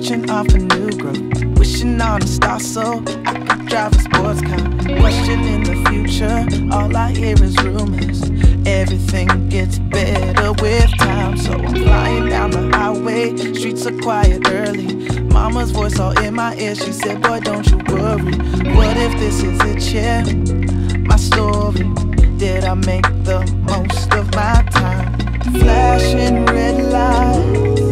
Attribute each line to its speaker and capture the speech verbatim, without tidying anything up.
Speaker 1: searching off a new growth, wishing on a star so I could drive a sports car. Questioning the future, all I hear is rumors. Everything gets better with time, so I'm flying down the highway. Streets are quiet early. Mama's voice all in my ear, she said, boy, don't you worry. What if this is it, yeah? My story, did I make the most of my time? Flashing red lights,